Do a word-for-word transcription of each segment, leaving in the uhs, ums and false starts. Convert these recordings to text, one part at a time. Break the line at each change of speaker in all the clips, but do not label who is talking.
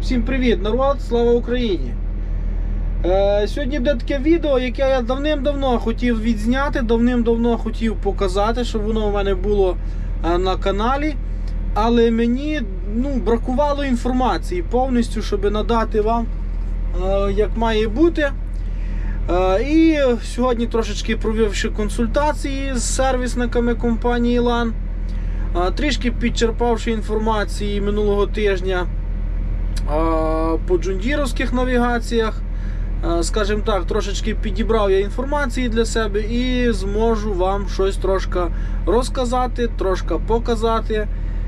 Всім привіт, народ, слава Україні! Е, Сьогодні буде таке відео, яке я давним-давно хотів відзняти, давним-давно хотів показати, щоб воно у мене було е, на каналі. Але мені ну, бракувало інформації повністю, щоб надати вам, е, як має бути. Е, і сьогодні трошечки провівши консультації з сервісниками компанії Лан, е, трішки підчерпавши інформації минулого тижня по джондіровських навігаціях, скажімо так, трошечки підібрав я інформації для себе і зможу вам щось трошки розказати, трошки показати.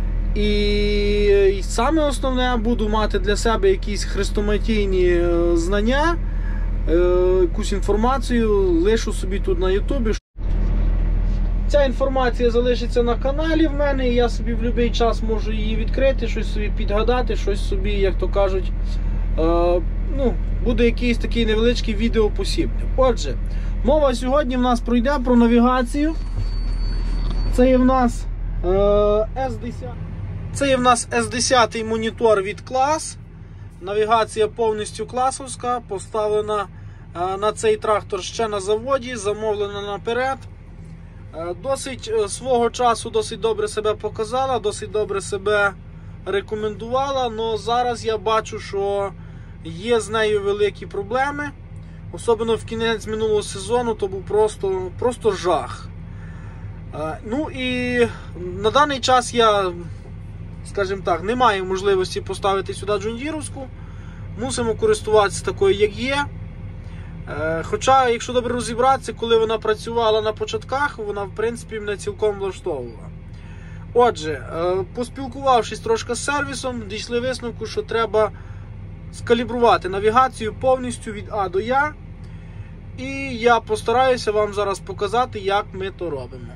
І саме основне, буду мати для себе якісь хрестоматійні знання, якусь інформацію лишу собі тут на ютубі. Ця інформація залишиться на каналі в мене, і я собі в будь-який час можу її відкрити, щось собі підгадати, щось собі, як то кажуть, е, ну, буде якийсь такий невеличкий відеопосібник. Отже, мова сьогодні в нас пройде про навігацію. Це є в нас е, ес десять. Це є в нас ес десять монітор від клас. Навігація повністю класовська, поставлена е, на цей трактор ще на заводі, замовлена наперед. Досить свого часу досить добре себе показала, досить добре себе рекомендувала, але зараз я бачу, що є з нею великі проблеми. Особливо в кінець минулого сезону то був просто, просто жах. Ну і на даний час я, скажімо так, не маю можливості поставити сюди джондіровську. Мусимо користуватися такою, як є. Хоча, якщо добре розібратися, коли вона працювала на початках, вона, в принципі, мене цілком влаштовувала. Отже, поспілкувавшись трошки з сервісом, дійшли висновку, що треба скалібрувати навігацію повністю від А до Я. І я постараюся вам зараз показати, як ми то робимо.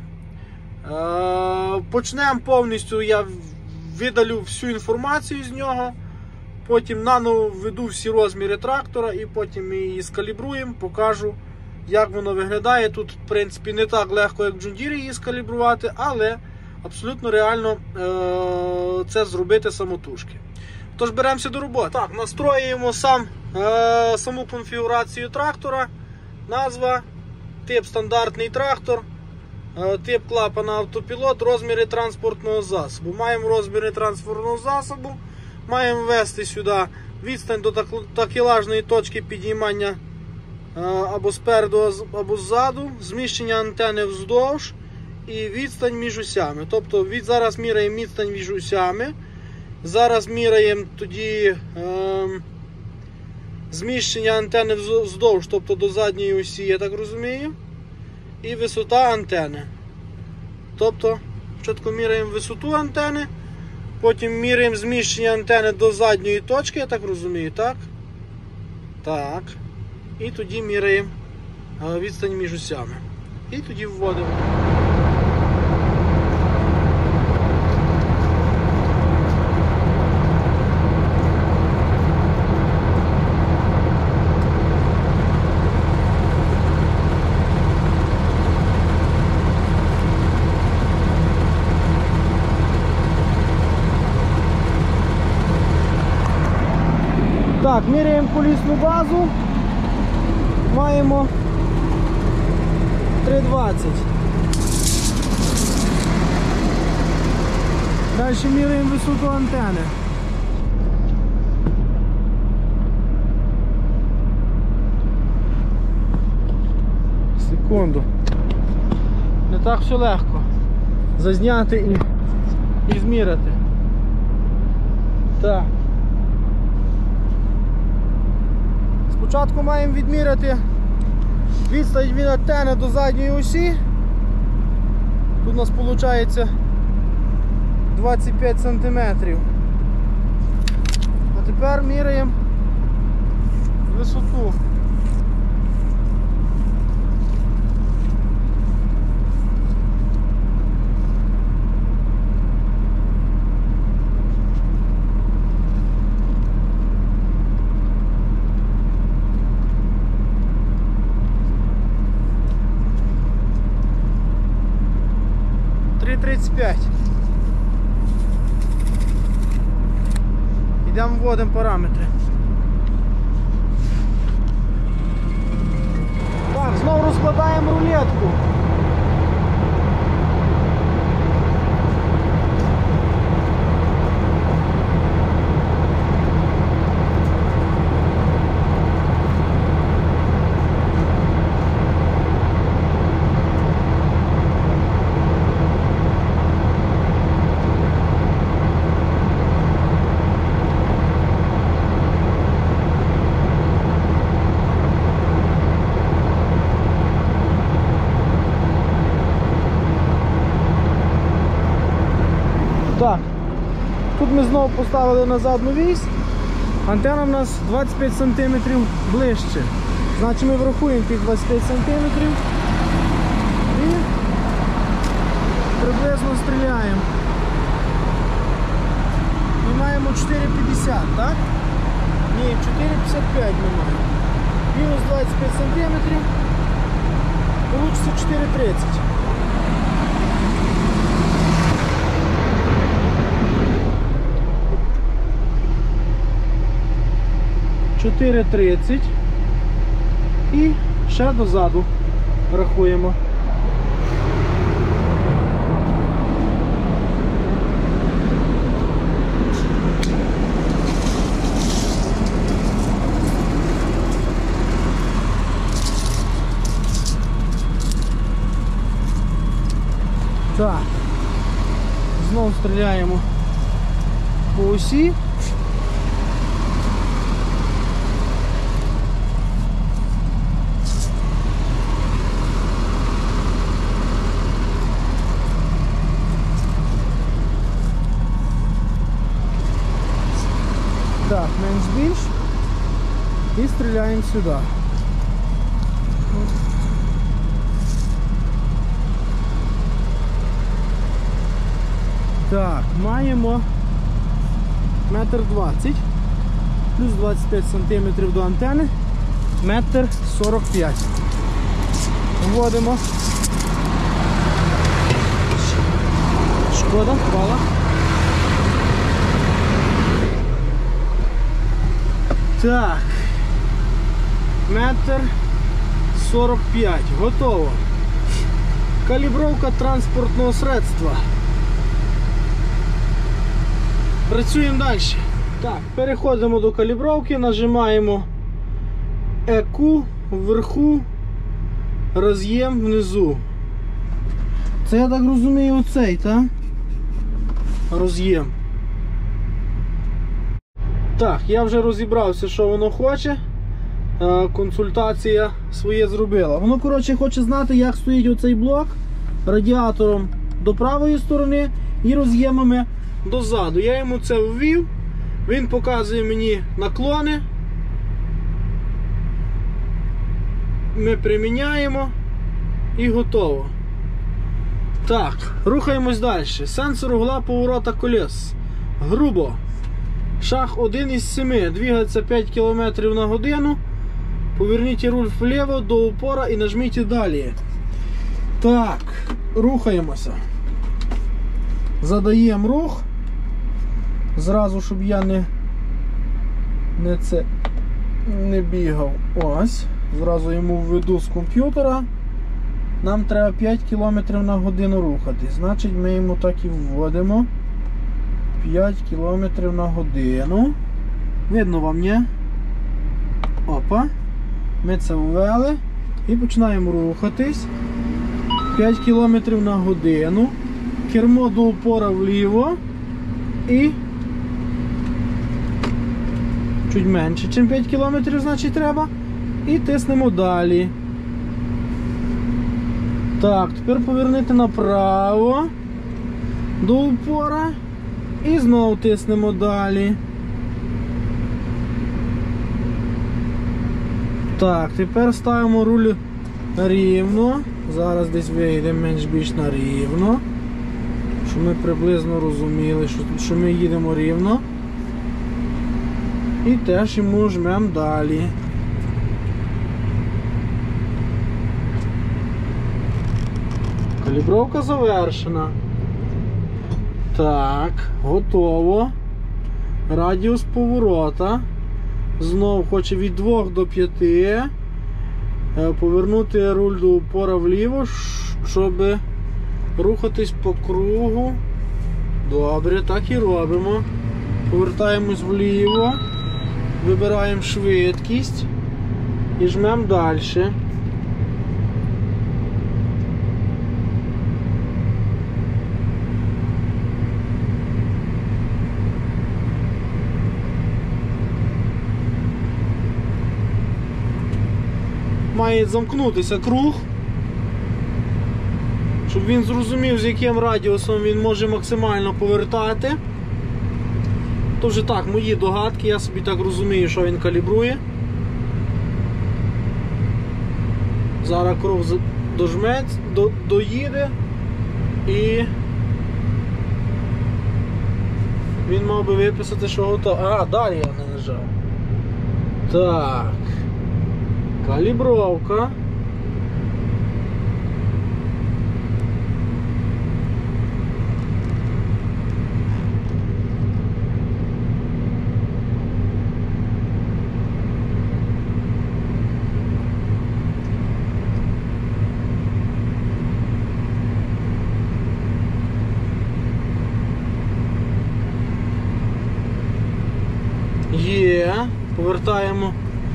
Почнемо повністю, я видалю всю інформацію з нього. Потім наново введу всі розміри трактора і потім ми її скалібруємо, покажу, як воно виглядає. Тут, в принципі, не так легко, як в John Deere її скалібрувати, але абсолютно реально е це зробити самотужки. Тож, беремося до роботи. Так, настроюємо сам, е саму конфігурацію трактора. Назва, тип стандартний трактор, е тип клапана автопілот, розміри транспортного засобу. Маємо розміри транспортного засобу. Маємо ввести сюди відстань до такелажної точки підіймання або спереду, або ззаду, зміщення антени вздовж і відстань між осями. Тобто від, зараз міряємо відстань між осями, зараз міряємо тоді е, зміщення антени вздовж, тобто до задньої осі, я так розумію, і висота антени. Тобто, спочатку міряємо висоту антени, потім міряємо зміщення антени до задньої точки, я так розумію, так? Так. І тоді міряємо відстань між осями. І тоді вводимо. Так, міряємо колісну базу, маємо три двадцять. Далі міряємо висоту антени. Секунду. Не так все легко зазняти і, і зміряти. Так. Спочатку маємо відміряти відстань від антени до задньої осі. Тут у нас виходить двадцять п'ять сантиметрів. А тепер міряємо висоту. тридцять п'ять. Йдемо вводимо параметри. Так, знову розкладаємо рулетку. Так, тут ми знову поставили на задну вісь, антенна у нас двадцять п'ять сантиметрів ближче, значить ми врахуємо тих двадцять п'ять сантиметрів і приблизно стріляємо. Ми маємо чотири п'ятдесят, так? Ні, чотири п'ятдесят п'ять ми маємо. Мінус двадцять п'ять сантиметрів, вийде чотири тридцять. чотири тридцять і ще дозаду рахуємо. Так, знову стріляємо по осі. Так, менш-більш і стріляємо сюди. Так, маємо метр двадцять, плюс двадцять п'ять сантиметрів до антени, метр сорок п'ять. Вводимо. Шкода, впала. Так, метр сорок п'ять, готово. Калібровка транспортного средства. Працюємо далі. Так, переходимо до калібровки, нажимаємо Е Ку вверху, роз'єм внизу. Це, я так розумію, оцей, так? Роз'єм. Так, я вже розібрався, що воно хоче. Консультація своє зробила. Воно, коротше, хоче знати, як стоїть оцей блок радіатором до правої сторони і роз'ємами дозаду. Я йому це ввів, він показує мені наклони. Ми приміняємо і готово. Так, рухаємось далі. Сенсор угла поворота колес. Грубо. Шаг один із семи. Двигається п'ять кілометрів на годину. Поверніть руль вліво до упора і нажміть далі. Так, рухаємося. Задаємо рух. Зразу, щоб я не, не це не бігав. Ось. Зразу йому введу з комп'ютера. Нам треба п'ять кілометрів на годину рухати. Значить, ми йому так і вводимо. п'ять кілометрів на годину. Видно вам, ні? Опа. Ми це ввели. І починаємо рухатись. п'ять кілометрів на годину. Кермо до упора вліво. І чуть менше, ніж п'ять кілометрів, значить, треба. І тиснемо далі. Так, тепер повернути направо до упора. І знову тиснемо далі. Так, тепер ставимо руль рівно. Зараз десь вийдемо менш-більш на рівно. Щоб ми приблизно розуміли, що, що ми їдемо рівно. І теж йому жмемо далі. Калібровка завершена. Так, готово. радіус поворота. Знов хоче від двох до п'яти. Повернути руль до упора вліво, щоб рухатись по кругу. Добре, так і робимо. Повертаємось вліво, вибираємо швидкість і жмемо далі. Має замкнутися круг, щоб він зрозумів, з яким радіусом він може максимально повертати. То вже так, мої догадки, я собі так розумію, що він калібрує. Зараз круг дожметь, до, доїде і він мав би виписати, що готово. А, далі я не нажав. Так. Калібровка. Є, повертаємо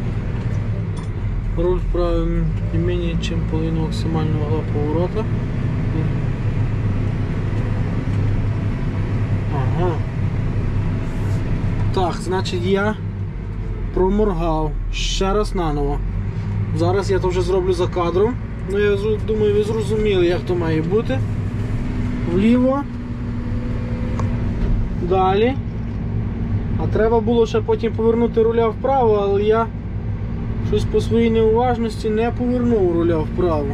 руль вправо не менее, чем половину максимального угла поворота. Ага. Так, значить я проморгав. Ще раз наново. Зараз я то вже зроблю за кадром. Ну я думаю, ви зрозуміли, як то має бути. Вліво. Далі. А треба було ще потім повернути руля вправо, але я щось по своїй неуважності не повернув руля вправо.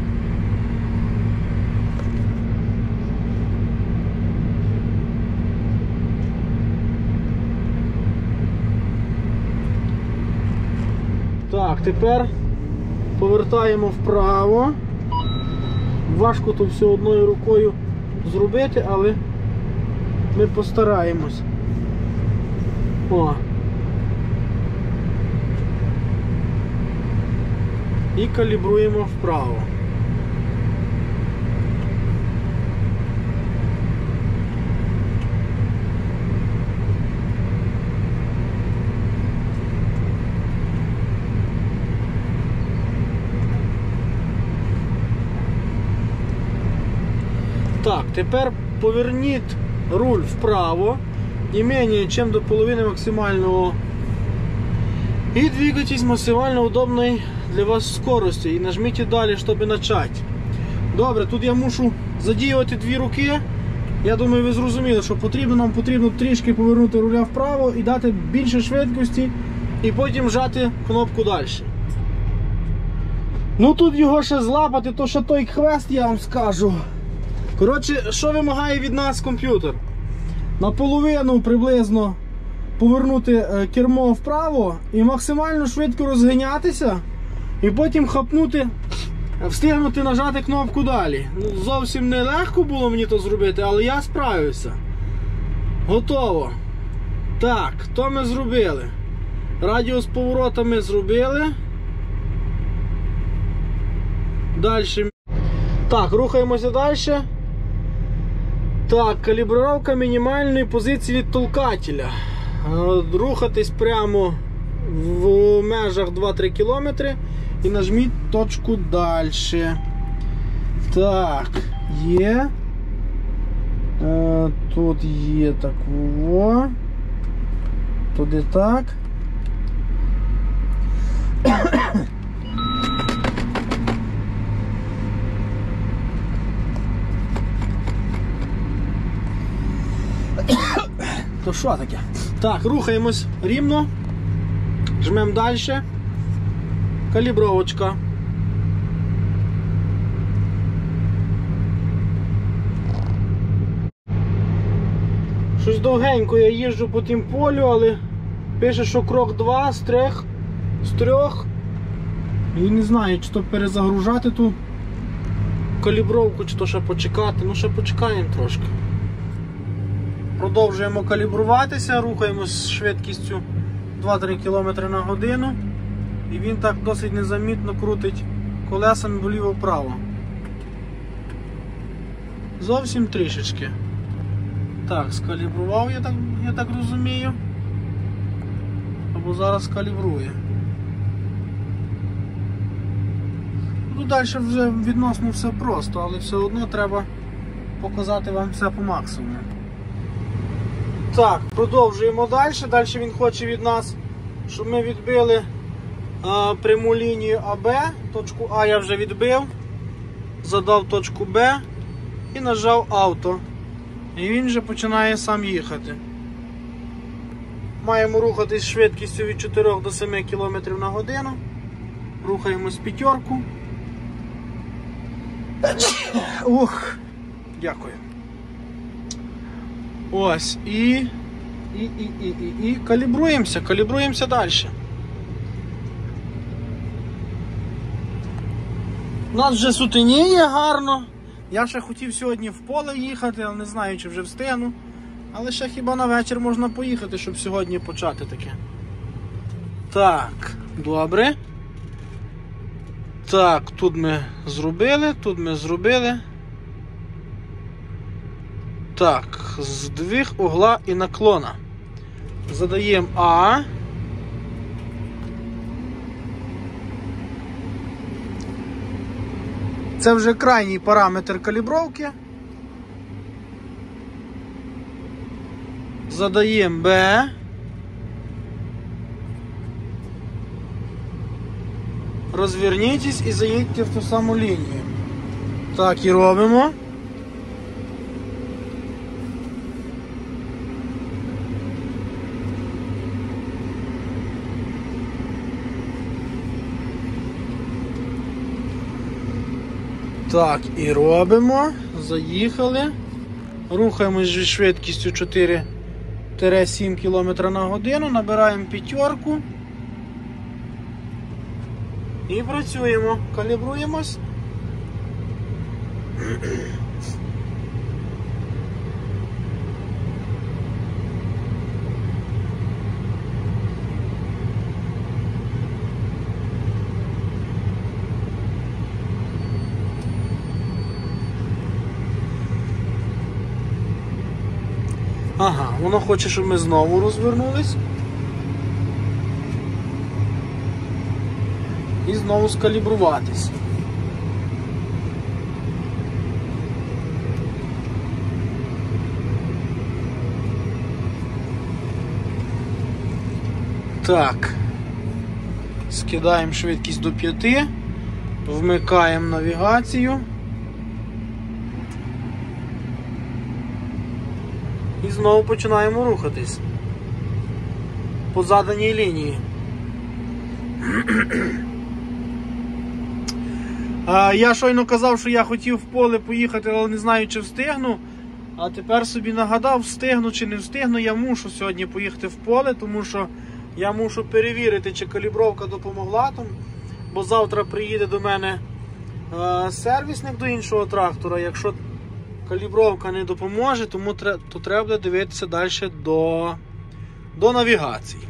Так, тепер повертаємо вправо. Важко то все одною рукою зробити, але ми постараємось. О. І калібруємо вправо. Так, тепер поверніть руль вправо не менее чем до половины максимального и двигайтесь максимально удобной для вас скорості і нажміть далі, щоб почати. Добре, тут я мушу задіювати дві руки. Я думаю, ви зрозуміли, що потрібно, нам потрібно трішки повернути руля вправо і дати більше швидкості, і потім вжати кнопку далі. Ну тут його ще злапати, то ще той квест, я вам скажу. Коротше, що вимагає від нас комп'ютер? Наполовину приблизно повернути кермо вправо і максимально швидко розганятися, і потім хапнути, встигнути нажати кнопку далі. Ну, зовсім не легко було мені то зробити, але я справився. Готово. Так, то ми зробили. Радіус поворота ми зробили. Далі. Так, рухаємося далі. Так, калібровка мінімальної позиції від толкателя. Рухатись прямо в межах два-три кілометри і нажміть точку далі. Так, є. Тут є так, во. Туди так. То що таке? Так, рухаємось рівно, жмемо далі, калібровочка. Щось довгенько я їжджу по тім полю, але пише, що крок два з трьох, з трьох. І не знаю, чи то перезагружати ту калібровку, чи то ще почекати. Ну ще почекаємо трошки. Продовжуємо калібруватися, рухаємось з швидкістю два-три кілометри на годину. І він так досить незамітно крутить колесами вліво-вправо. Зовсім трішечки. Так, скалібрував, я так, я так розумію. Або зараз калібрує. Ну, далі вже відносно все просто, але все одно треба показати вам все по максимуму. Так, продовжуємо далі. Далі він хоче від нас, щоб ми відбили а, пряму лінію АБ. Точку А я вже відбив. Задав точку Б і нажав авто. І він вже починає сам їхати. Маємо рухатись швидкістю від чотирьох до семи кілометрів на годину. Рухаємось п'ятерку. Ух, дякую. Ось, і, і, і, і, і, і калібруємося, калібруємося далі. У нас вже сутеніє гарно. Я ще хотів сьогодні в поле їхати, але не знаю, чи вже встигну. Але ще хіба на вечір можна поїхати, щоб сьогодні почати таке. Так, добре. Так, тут ми зробили, тут ми зробили. Так, здвиг угла і наклона. Задаємо А. Це вже крайній параметр калібровки. Задаємо Б. Розвернітесь і заїдьте в ту саму лінію. Так і робимо. Так, і робимо. Заїхали. Рухаємось зі швидкістю чотири-сім кілометрів на годину. Набираємо п'ятерку. І працюємо. Калібруємось. Ага, воно хоче, щоб ми знову розвернулись. І знову скалібруватись. Так. Скидаємо швидкість до п'яти. Вмикаємо навігацію. І знову починаємо рухатись по заданій лінії. Я щойно казав, що я хотів в поле поїхати, але не знаю, чи встигну. А тепер собі нагадав, встигну чи не встигну. Я мушу сьогодні поїхати в поле, тому що я мушу перевірити, чи калібровка допомогла там. Бо завтра приїде до мене сервісник до іншого трактора. Якщо калібровка не допоможе, тому то треба буде дивитися далі до, до навігації.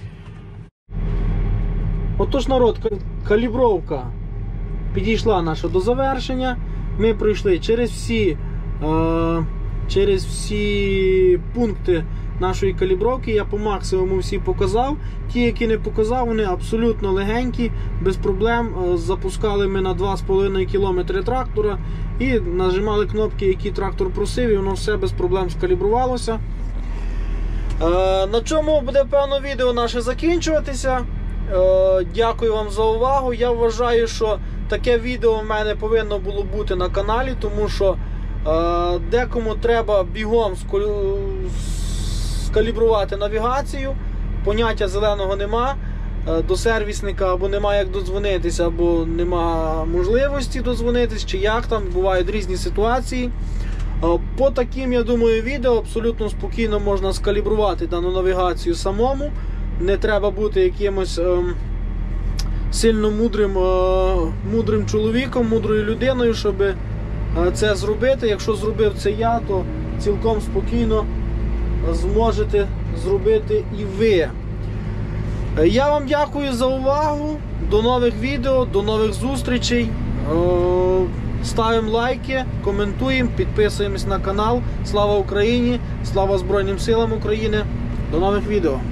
Отож, народ, калібровка підійшла наша до завершення. Ми пройшли через всі, е, через всі пункти нашої калібровки. Я по максимуму всі показав. Ті, які не показав, вони абсолютно легенькі, без проблем. Запускали ми на два з половиною кілометри трактора і нажимали кнопки, які трактор просив, і воно все без проблем скалібрувалося. Е, на чому буде, певно, відео наше закінчуватися. Е, дякую вам за увагу. Я вважаю, що таке відео в мене повинно було бути на каналі, тому що е, декому треба бігом скалібрувати навігацію, поняття зеленого нема, е, до сервісника або нема як додзвонитися, або нема можливості додзвонитись, чи як там, бувають різні ситуації. Е, по таким, я думаю, відео абсолютно спокійно можна скалібрувати дану навігацію самому. Не треба бути якимось е, сильно мудрим, е, мудрим чоловіком, мудрою людиною, щоб е, це зробити. Якщо зробив це я, то цілком спокійно зможете зробити і ви. Я вам дякую за увагу. До нових відео, до нових зустрічей. Ставимо лайки, коментуємо, підписуємось на канал. Слава Україні! Слава Збройним силам України! До нових відео!